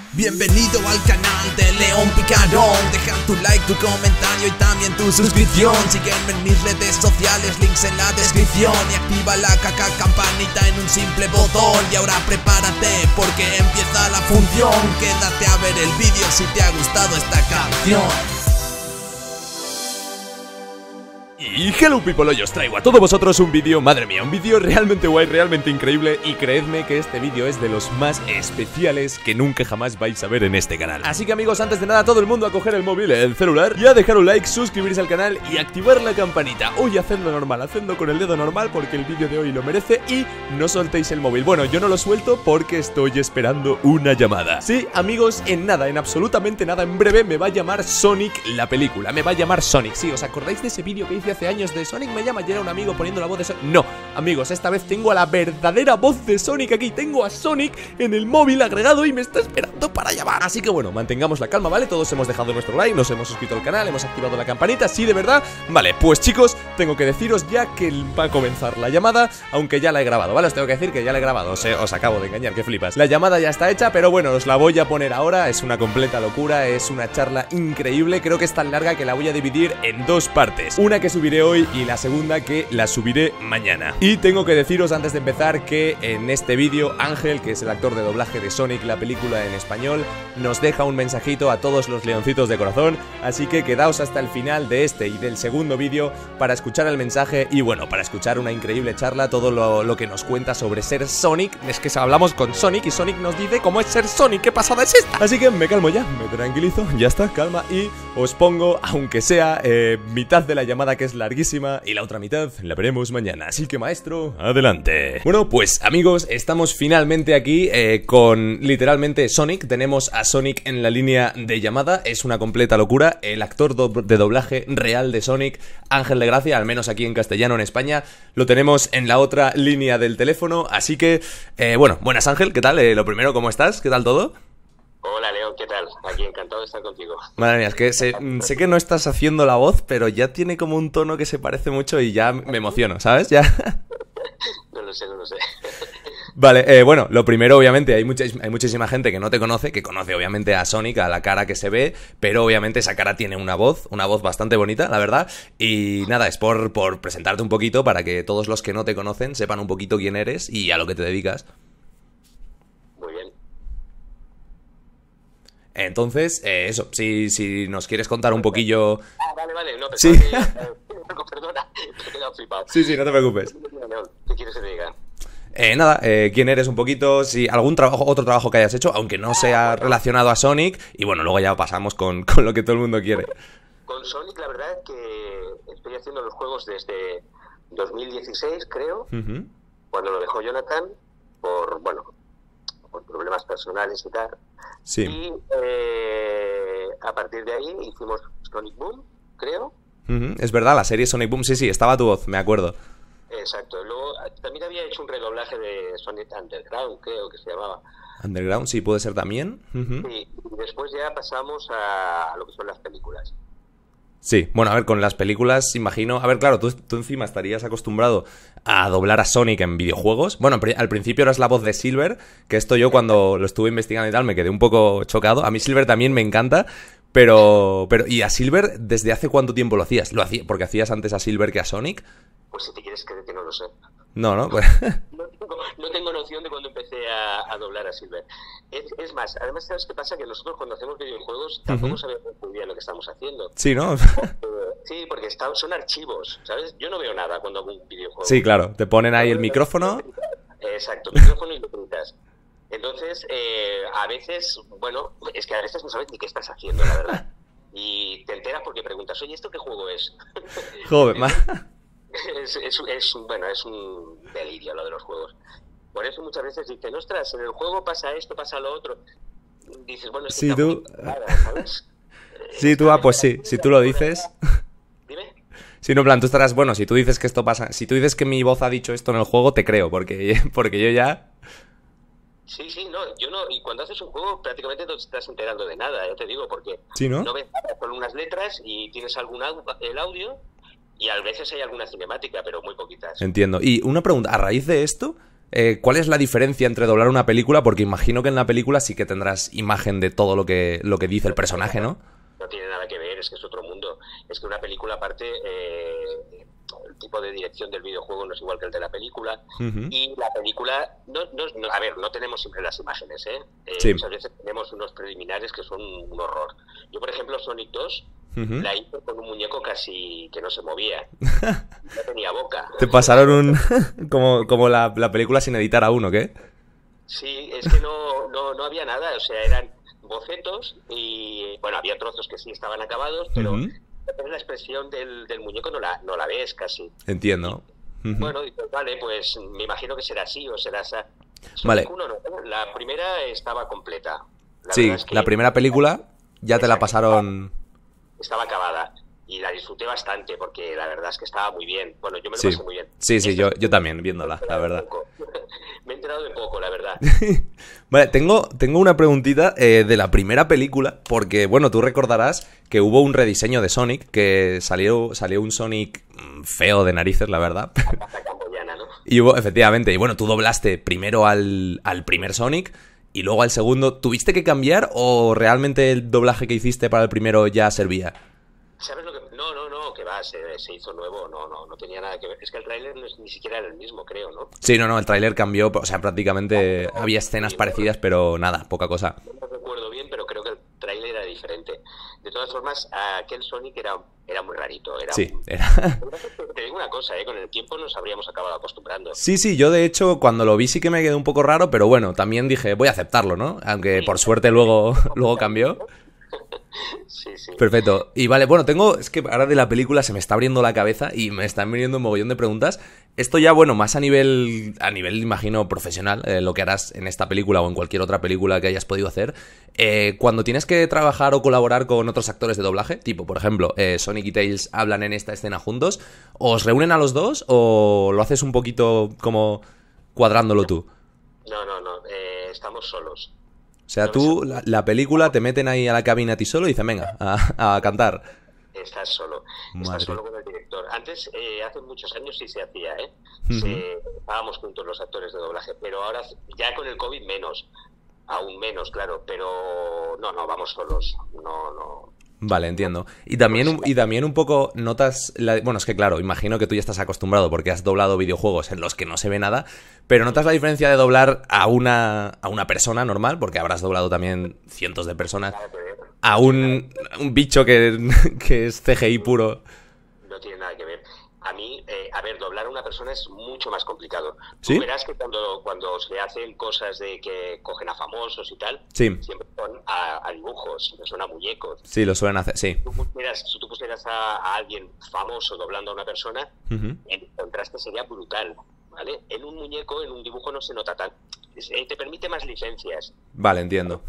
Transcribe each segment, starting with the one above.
Bienvenido al canal de León Picarón. Deja tu like, tu comentario y también tu suscripción. Sígueme en mis redes sociales, links en la descripción. Y activa la campanita en un simple botón. Y ahora prepárate porque empieza la función. Quédate a ver el vídeo si te ha gustado esta canción. Y hello people, hoy os traigo a todos vosotros un vídeo, madre mía, un vídeo realmente guay, realmente increíble. Y creedme que este vídeo es de los más especiales que nunca jamás vais a ver en este canal. Así que amigos, antes de nada, todo el mundo a coger el móvil, el celular, y a dejar un like, suscribirse al canal y activar la campanita. Hoy hacedlo normal, hacedlo con el dedo normal porque el vídeo de hoy lo merece. Y no soltéis el móvil. Bueno, yo no lo suelto porque estoy esperando una llamada. Sí, amigos, en nada, en absolutamente nada, en breve me va a llamar Sonic la película. Me va a llamar Sonic, sí, ¿os acordáis de ese vídeo que hice hace años de Sonic me llama y era un amigo poniendo la voz de Sonic? No, amigos, esta vez tengo a la verdadera voz de Sonic aquí. Tengo a Sonic en el móvil agregado y me está esperando para llamar. Así que bueno, mantengamos la calma, ¿vale? Todos hemos dejado nuestro like, nos hemos suscrito al canal, hemos activado la campanita, sí, de verdad. Vale, pues chicos, tengo que deciros ya que va a comenzar la llamada, aunque ya la he grabado, ¿vale? Os tengo que decir que ya la he grabado, os acabo de engañar, que flipas. La llamada ya está hecha, pero bueno, os la voy a poner ahora. Es una completa locura, es una charla increíble. Creo que es tan larga que la voy a dividir en dos partes. Una que subiré hoy y la segunda que la subiré mañana. Y tengo que deciros antes de empezar que en este vídeo Ángel, que es el actor de doblaje de Sonic la película en español, nos deja un mensajito a todos los leoncitos de corazón. Así que quedaos hasta el final de este y del segundo vídeo para escuchar el mensaje y bueno, para escuchar una increíble charla, todo lo que nos cuenta sobre ser Sonic. Es que hablamos con Sonic y Sonic nos dice cómo es ser Sonic, qué pasada es esta. Así que me calmo ya, me tranquilizo, ya está, calma. Y os pongo, aunque sea mitad de la llamada, que es larguísima, y la otra mitad la veremos mañana. Así que maestro, adelante. Bueno, pues amigos, estamos finalmente aquí con literalmente Sonic. Tenemos a Sonic en la línea de llamada. Es una completa locura. El actor de doblaje real de Sonic, Ángel de Gracia, al menos aquí en castellano en España, lo tenemos en la otra línea del teléfono. Así que, bueno, buenas Ángel, ¿qué tal? Lo primero, ¿cómo estás? ¿Qué tal todo? Hola León, ¿qué tal? Aquí encantado de estar contigo. Madre mía, es que sé que no estás haciendo la voz, pero ya tiene como un tono que se parece mucho y ya me emociono, ¿sabes? Ya. No lo sé, no lo sé. Vale, bueno, lo primero, obviamente, hay muchísima gente que no te conoce, que conoce obviamente a Sonic, a la cara que se ve, pero obviamente esa cara tiene una voz bastante bonita, la verdad. Y nada, es por presentarte un poquito para que todos los que no te conocen sepan un poquito quién eres y a lo que te dedicas. Entonces, eso, si nos quieres contar un poquillo... Vale, no, sí. Perdona, me he quedado flipado. Sí, no te preocupes. ¿Qué quieres que te diga? Nada, quién eres un poquito, si algún otro trabajo que hayas hecho, aunque no sea relacionado a Sonic, y bueno, luego ya pasamos con lo que todo el mundo quiere. Con Sonic la verdad es que estoy haciendo los juegos desde 2016, creo, cuando lo dejó Jonathan, por problemas personales y tal. Sí. Y a partir de ahí hicimos Sonic Boom, creo. Es verdad, la serie Sonic Boom, sí, estaba tu voz, me acuerdo. Exacto. Luego también había hecho un redoblaje de Sonic Underground, creo que se llamaba. Underground, sí, puede ser también. Sí, y después ya pasamos a lo que son las películas. Sí, bueno, a ver, con las películas, imagino... A ver, claro, tú encima estarías acostumbrado a doblar a Sonic en videojuegos. Bueno, al principio eras la voz de Silver, que esto yo cuando lo estuve investigando y tal me quedé un poco chocado. A mí Silver también me encanta, pero ¿y a Silver desde hace cuánto tiempo lo hacías? ¿Porque hacías antes a Silver que a Sonic? Pues si te quieres creer que no lo sé. No, pues... No tengo noción de cuando empecé a doblar a Silver. Es más, además, ¿sabes qué pasa? Que nosotros cuando hacemos videojuegos tampoco sabemos muy bien lo que estamos haciendo. Sí, ¿no? Sí, porque son archivos, ¿sabes? Yo no veo nada cuando hago un videojuego. Sí, claro, te ponen ahí el micrófono. Exacto, micrófono y lo pintas. Entonces, a veces, bueno, es que a veces no sabes ni qué estás haciendo, la verdad. Y te enteras porque preguntas, oye, ¿esto qué juego es? Joder, es un delirio lo de los juegos. Por eso muchas veces dicen, ostras, en el juego pasa esto, pasa lo otro. Dices, bueno, es que sí, tú... ¿sabes? Sí, tú, pues sí, si tú lo dices... Dime. Sí, no, en plan, tú estarás, bueno, si tú dices que esto pasa... Si tú dices que mi voz ha dicho esto en el juego, te creo, porque yo ya... Sí, no, yo no, y cuando haces un juego prácticamente no te estás enterando de nada, ya te digo, porque ¿sí, no? No ves con unas letras y tienes el audio y a veces hay alguna cinemática, pero muy poquitas. Entiendo. Y una pregunta, a raíz de esto, ¿Cuál es la diferencia entre doblar una película? Porque imagino que en la película sí que tendrás imagen de todo lo que dice el personaje, ¿no? No tiene nada que ver, es que es otro mundo. Es que una película, aparte, el tipo de dirección del videojuego no es igual que el de la película. Y la película, a ver, no tenemos siempre las imágenes, ¿eh? Sí. Muchas veces tenemos unos preliminares que son un horror. Yo, por ejemplo, Sonic 2 la hice con un muñeco casi que no se movía. No tenía boca. Te pasaron como la película sin editar aún, ¿o qué? Sí, es que no había nada, o sea, eran bocetos y, bueno, había trozos que sí estaban acabados, pero la expresión del muñeco no la ves casi. Entiendo. Bueno, vale, pues me imagino que será así o será esa. Vale. La primera estaba completa. Sí, la primera película ya te la pasaron... Estaba acabada y la disfruté bastante porque la verdad es que estaba muy bien. Bueno, yo me lo pasé muy bien. Sí, yo también viéndola, la verdad. Me he enterado de poco, la verdad. Vale, tengo una preguntita de la primera película, porque, bueno, tú recordarás que hubo un rediseño de Sonic, que salió un Sonic feo de narices, la verdad. La camboyana, ¿no? Y hubo, efectivamente, y bueno, tú doblaste primero al primer Sonic y luego al segundo. ¿Tuviste que cambiar o realmente el doblaje que hiciste para el primero ya servía? ¿Sabes lo que...? No, que va, se hizo nuevo, no tenía nada que ver. Es que el tráiler ni siquiera era el mismo, creo, ¿no? Sí, no, el tráiler cambió, o sea, prácticamente había escenas parecidas, pero nada, poca cosa. No recuerdo bien, pero creo que el tráiler era diferente. De todas formas, aquel Sonic era muy rarito. Sí, era... Te digo una cosa, con el tiempo nos habríamos acabado acostumbrando. Sí, yo de hecho cuando lo vi sí que me quedé un poco raro, pero bueno, también dije, voy a aceptarlo, ¿no? Aunque por suerte luego cambió. Sí. Perfecto. Y vale, bueno, es que ahora de la película se me está abriendo la cabeza y me están viniendo un mogollón de preguntas. Esto ya, bueno, más a nivel imagino, profesional, lo que harás en esta película o en cualquier otra película que hayas podido hacer. Cuando tienes que trabajar o colaborar con otros actores de doblaje, tipo, por ejemplo, Sonic y Tails hablan en esta escena juntos, ¿os reúnen a los dos o lo haces un poquito como cuadrándolo tú? No, estamos solos. O sea, tú, la película, te meten ahí a la cabina a ti solo y dicen, venga, a cantar. Estás solo. Estás solo con el director. Antes, hace muchos años sí se hacía, ¿eh? Estábamos juntos los actores de doblaje, pero ahora ya con el COVID menos. Aún menos, claro, pero no, vamos solos. No. Vale, entiendo. Y también un poco notas... Bueno, es que claro, imagino que tú ya estás acostumbrado porque has doblado videojuegos en los que no se ve nada, pero ¿notas la diferencia de doblar a una persona normal? Porque habrás doblado también cientos de personas. A un bicho que es CGI puro. No tiene nada que ver. A mí, doblar a una persona es mucho más complicado. ¿Sí? Tú verás que cuando se hacen cosas de que cogen a famosos y tal, sí, siempre son a dibujos, son a muñecos. Sí, lo suelen hacer, sí. Si tú pusieras a alguien famoso doblando a una persona, el contraste sería brutal, ¿vale? En un muñeco, en un dibujo no se nota tanto. Te permite más licencias. Vale, entiendo.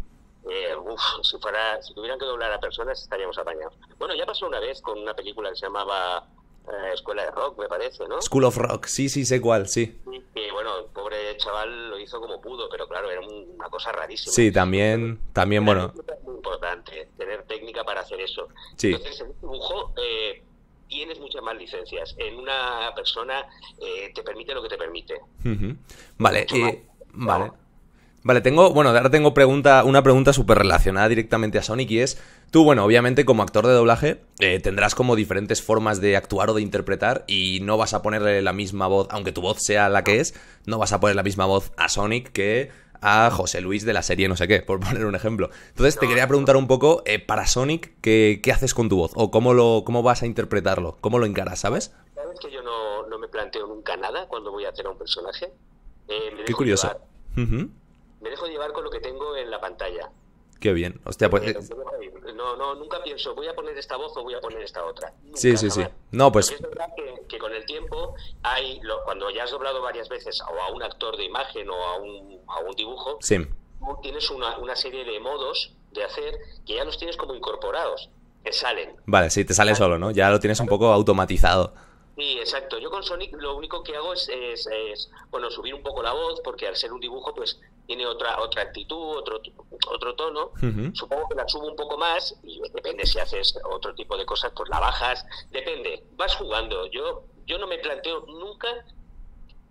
Si tuvieran que doblar a personas estaríamos apañados. Bueno, ya pasó una vez con una película que se llamaba Escuela de Rock, me parece, ¿no? School of Rock, sí, sé cuál, sí. Que bueno, el pobre chaval lo hizo como pudo, pero claro, era una cosa rarísima. Sí, también bueno. Es muy importante tener técnica para hacer eso. Sí. Entonces, en un dibujo tienes muchas más licencias. En una persona te permite lo que te permite. Vale, Vale, ahora tengo una pregunta súper relacionada directamente a Sonic y es, tú, bueno, obviamente como actor de doblaje tendrás como diferentes formas de actuar o de interpretar y no vas a ponerle la misma voz, aunque tu voz sea la que es, no vas a poner la misma voz a Sonic que a José Luis de la serie no sé qué, por poner un ejemplo. Entonces te quería preguntar un poco, para Sonic, ¿qué haces con tu voz? ¿O cómo vas a interpretarlo? ¿Cómo lo encaras, sabes? ¿Sabes que yo no me planteo nunca nada cuando voy a hacer a un personaje? Qué curioso. Me dejo llevar con lo que tengo en la pantalla. Qué bien. Hostia, pues... nunca pienso, voy a poner esta voz o voy a poner esta otra. Nunca, sí. No, pues... Porque es verdad que con el tiempo cuando ya has doblado varias veces o a un actor de imagen o a un dibujo, sí, tienes una serie de modos de hacer que ya los tienes como incorporados, que salen. Vale, sí, te sale solo, ¿no? Ya lo tienes un poco automatizado. Sí, exacto. Yo con Sonic lo único que hago es subir un poco la voz, porque al ser un dibujo, pues tiene otra actitud, otro tono. Supongo que la subo un poco más y depende si haces otro tipo de cosas, pues la bajas. Depende. Vas jugando. Yo no me planteo nunca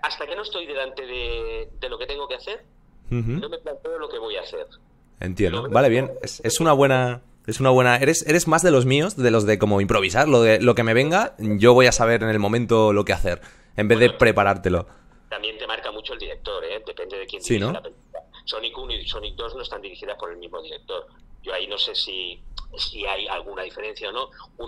hasta que no estoy delante de lo que tengo que hacer, no me planteo lo que voy a hacer. Entiendo. Vale, bien. Es una buena... Eres más de los míos, de los de como improvisar, lo que me venga, yo voy a saber en el momento lo que hacer, en vez de preparártelo. También te marca mucho el director, depende de quién sí, dirige ¿no? la película. Sonic 1 y Sonic 2 no están dirigidas por el mismo director. Yo ahí no sé si hay alguna diferencia o no.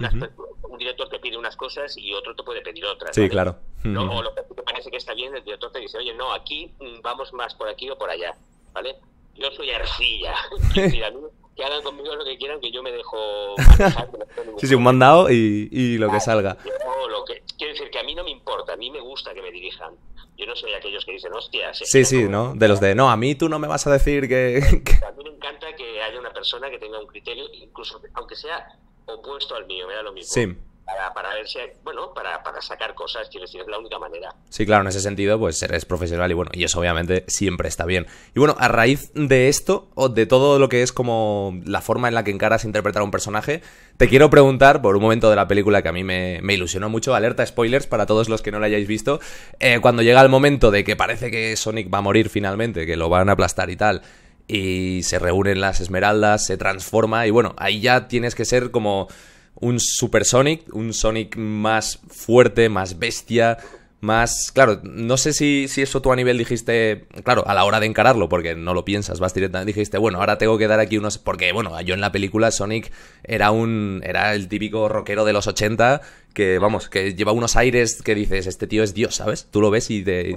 Un director te pide unas cosas y otro te puede pedir otras. Sí, ¿vale? claro. O lo que te parece que está bien, el director te dice, oye, no, aquí vamos más por aquí o por allá, ¿vale? Yo soy arcilla. Mira, que hagan conmigo lo que quieran, que yo me dejo manejar, sí, un mandado y lo que salga. Quiero decir que a mí no me importa, a mí me gusta que me dirijan. Yo no soy de aquellos que dicen, hostia... Sí, ¿no? De los de, no, a mí tú no me vas a decir que... A mí me encanta que haya una persona que tenga un criterio, incluso aunque sea opuesto al mío, me da lo mismo. Sí. Para ver si, para sacar cosas, quiero decir, es la única manera. Sí, claro, en ese sentido, pues eres profesional y bueno, y eso obviamente siempre está bien. Y bueno, a raíz de esto, o de todo lo que es como la forma en la que encaras interpretar a un personaje, te quiero preguntar por un momento de la película que a mí me ilusionó mucho, alerta spoilers para todos los que no la hayáis visto, cuando llega el momento de que parece que Sonic va a morir finalmente, que lo van a aplastar y tal, y se reúnen las esmeraldas, se transforma, y bueno, ahí ya tienes que ser como... un Super Sonic, un Sonic más fuerte, más bestia, más... Claro, no sé si eso tú a nivel dijiste... Claro, a la hora de encararlo, porque no lo piensas, vas directamente, dijiste, bueno, ahora tengo que dar aquí unos... Porque, bueno, yo en la película Sonic era el típico rockero de los 80 que, vamos, que lleva unos aires que dices, este tío es Dios, ¿sabes? Tú lo ves y te...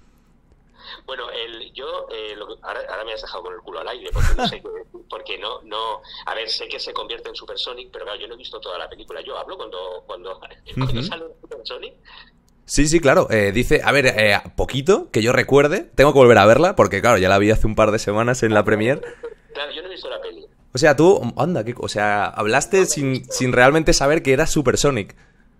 Bueno, ahora me has dejado con el culo al aire, porque no sé porque no, a ver, sé que se convierte en Super Sonic, pero claro, yo no he visto toda la película. Yo hablo cuando sale Super Sonic. Sí, claro. Dice, a ver, poquito, que yo recuerde, tengo que volver a verla, porque claro, ya la vi hace un par de semanas en la premier. Claro, yo no he visto la peli. O sea, tú, anda, o sea, hablaste sin realmente saber que era Super Sonic.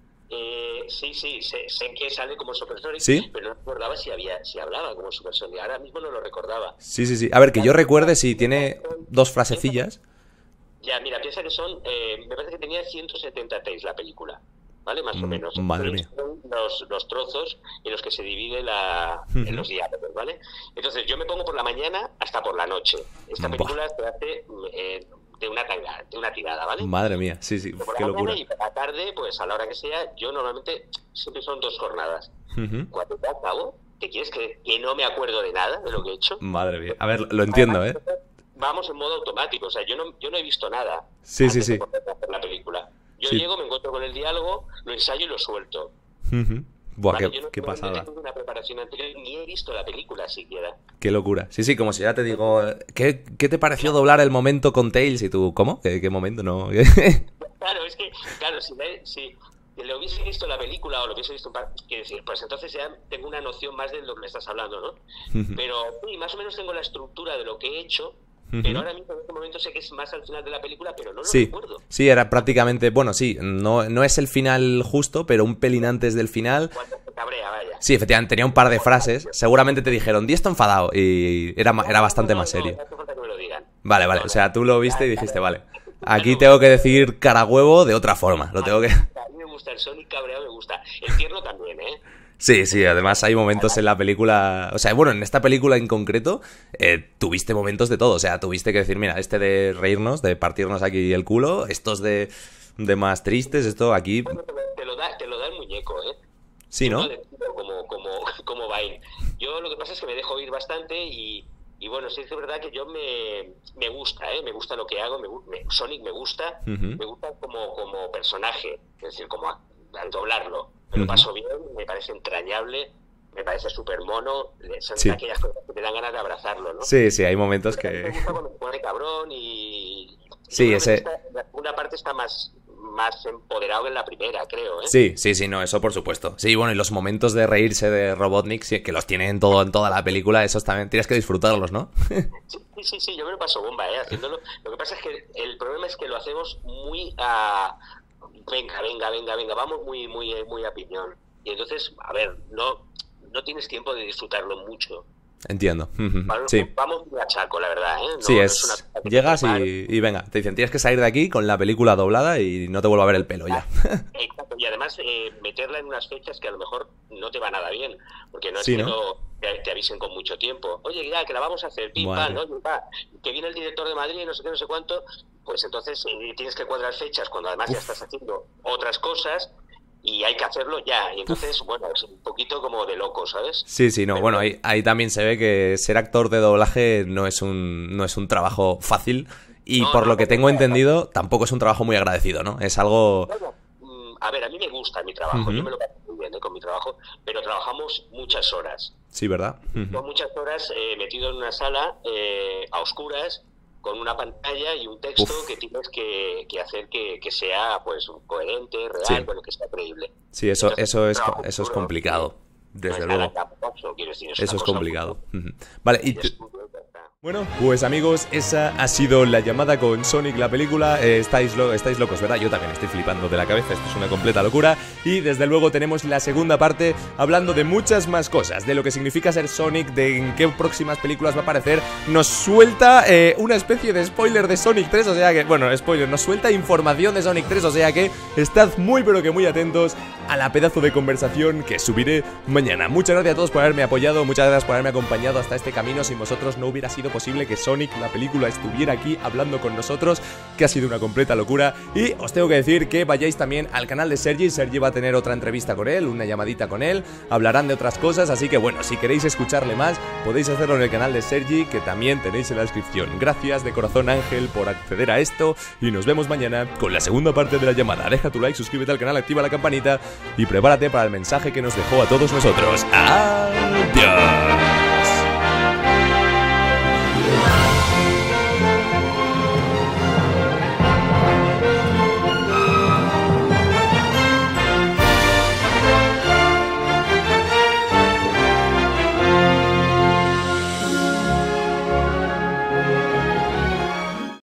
Sí, sé que sale como Super Sonic, ¿Sí? pero no recordaba si hablaba como Super Sonic. Ahora mismo no lo recordaba. Sí. A ver, que yo recuerde si tiene dos frasecillas. Ya, mira, piensa que me parece que tenía 176 la película, ¿vale? Más o menos. Madre mía. Son los trozos en los que se divide en los diálogos, ¿vale? Entonces, yo me pongo por la mañana hasta por la noche. Esta película se hace... de una tirada, ¿vale? Madre mía, sí, qué locura. Y por la tarde, pues a la hora que sea, yo normalmente siempre son 2 jornadas. Cuando te acabo, ¿te quieres creer que no me acuerdo de nada de lo que he hecho? Madre mía, a ver, lo entiendo, ¿eh? Vamos en modo automático, o sea, yo no he visto nada. Sí. De la película. Yo llego, me encuentro con el diálogo, lo ensayo y lo suelto. Buah, vale, qué pasada. No tengo una preparación anterior, ni he visto la película siquiera. Qué locura. Sí, como si ya te digo, ¿qué te pareció doblar el momento con Tails? Y tú, ¿cómo? ¿Qué momento? No. Claro, es que, si le hubiese visto la película o lo hubiese visto quiero decir, pues entonces ya tengo una noción más de lo que me estás hablando, ¿no? Pero sí, más o menos tengo la estructura de lo que he hecho. Pero ahora mismo en este momento sé que es más al final de la película, pero no lo recuerdo. Sí, era prácticamente, bueno, sí, no es el final justo, pero un pelín antes del final. Cuando se cabrea, vaya. Sí, efectivamente, tenía un par de frases. Seguramente te dijeron, di esto enfadado, y era bastante más serio. No hace falta que me lo digan. Vale, o sea, tú lo viste y dijiste, vale, aquí tengo que decir cara huevo de otra forma. Lo tengo que... A mí me gusta el Sonic cabreado, me gusta. El tierno también, ¿eh? Sí, además hay momentos en la película... O sea, bueno, en esta película en concreto tuviste momentos de todo. O sea, tuviste que decir, mira, este de reírnos, de partirnos aquí el culo, estos de más tristes, esto aquí... Bueno, te lo da el muñeco, ¿eh? Sí, ¿no? Como Vine. Yo lo que pasa es que me dejo ir bastante y bueno, sí es verdad que yo me gusta, me gusta lo que hago, Sonic me gusta, me gusta como personaje, es decir, como al doblarlo. Me lo paso bien, me parece entrañable, me parece súper mono, son aquellas cosas que te dan ganas de abrazarlo, ¿no? Sí, hay momentos que... Me gusta cuando me pone cabrón y... Sí, la segunda parte está más empoderado que en la primera, creo, ¿eh? Sí, no, eso por supuesto. Sí, bueno, y los momentos de reírse de Robotnik, sí, que los tiene en toda la película, esos también tienes que disfrutarlos, ¿no? Sí, yo me lo paso bomba, haciéndolo. Lo que pasa es que el problema es que lo hacemos muy a... Venga, vamos muy a piñón. Y entonces, a ver, no tienes tiempo de disfrutarlo mucho. Entiendo. Sí. Vamos muy a chaco, la verdad, ¿eh? Sí, llegas y venga, te dicen, tienes que salir de aquí con la película doblada y no te vuelvo a ver el pelo ya. Exacto, y además además meterla en unas fechas que a lo mejor no te va nada bien, porque no es sí, que ¿no? te avisen con mucho tiempo. Oye, ya, que la vamos a hacer, pim, pam, ¿no? Que viene el director de Madrid, no sé qué, no sé cuánto, pues entonces tienes que cuadrar fechas cuando además ya estás haciendo otras cosas y hay que hacerlo ya. Y entonces, bueno, es un poquito como de loco, ¿sabes? Sí, sí, no, bueno, ahí también se ve que ser actor de doblaje no es un trabajo fácil y por lo que tengo entendido tampoco es un trabajo muy agradecido, ¿no? Es algo... A ver, a mí me gusta mi trabajo, yo me lo paso muy bien con mi trabajo, pero trabajamos muchas horas. Sí, ¿verdad? Son muchas horas metido en una sala a oscuras, con una pantalla y un texto que tienes que hacer que sea pues coherente, real, bueno, que sea creíble. Sí, eso es complicado, desde luego. Eso es complicado. Vale, y... Bueno, pues amigos, esa ha sido la llamada con Sonic, la película. Estáis locos, ¿verdad? Yo también estoy flipando de la cabeza, esto es una completa locura. Y desde luego tenemos la segunda parte hablando de muchas más cosas, de lo que significa ser Sonic, de en qué próximas películas va a aparecer. Nos suelta una especie de spoiler de Sonic 3, o sea que, bueno, spoiler, nos suelta información de Sonic 3, o sea que estad muy pero que muy atentos a la pedazo de conversación que subiré mañana. Muchas gracias a todos por haberme apoyado, muchas gracias por haberme acompañado hasta este camino. Sin vosotros no hubiera sido posible que Sonic, la película, estuviera aquí hablando con nosotros, que ha sido una completa locura. Y os tengo que decir que vayáis también al canal de Sergi. Sergi va a tener otra entrevista con él, una llamadita con él, hablarán de otras cosas, así que bueno, si queréis escucharle más, podéis hacerlo en el canal de Sergi, que también tenéis en la descripción. Gracias de corazón, Ángel, por acceder a esto, y nos vemos mañana con la segunda parte de la llamada. Deja tu like, suscríbete al canal, activa la campanita y prepárate para el mensaje que nos dejó a todos nosotros. ¡Adiós!